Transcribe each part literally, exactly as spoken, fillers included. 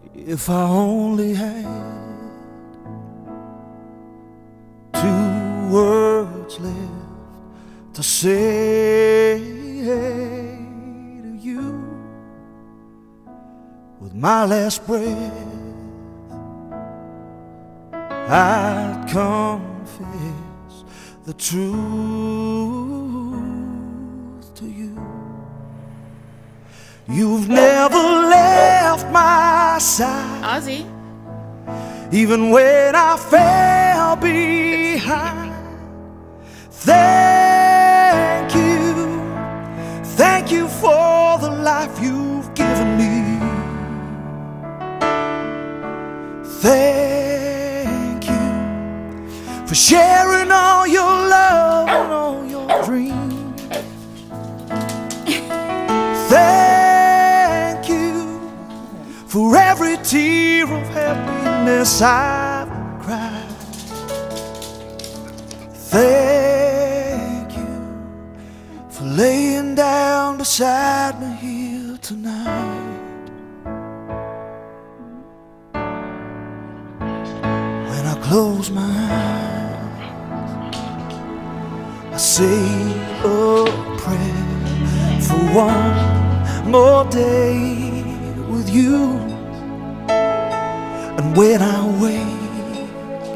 If I only had two words left to say to you with my last breath, I'd confess the truth to you. You've never left my side, Ozzie, even when I fell behind. Thank you, thank you for the life you've given me. Thank you for sharing all your love and all your dreams. Thank you for every tear of happiness I've cried. Thank you for laying down beside me here tonight. When I close my eyes, I say a prayer for one more day with you. And when I wake,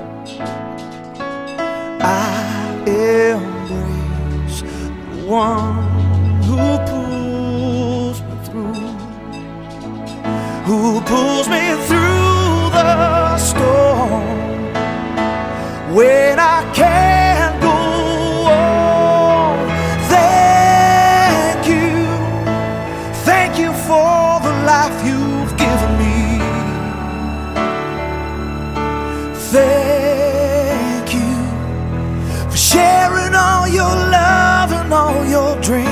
I embrace the one who pulls me through, who pulls me through the storm when I can't go on. Thank you, thank you for the life you've given me. Thank you for sharing all your love and all your dreams.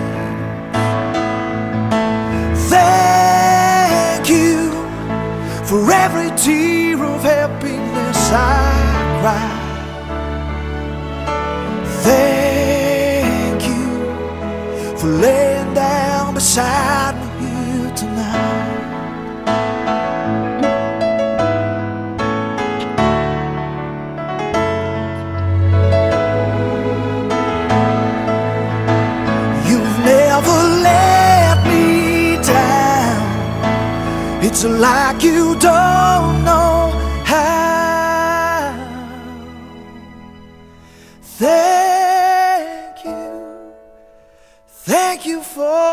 Thank you for every tear of happiness I cry. Thank you for laying down beside me here tonight. Never let me down. It's like you don't know how. Thank you, thank you for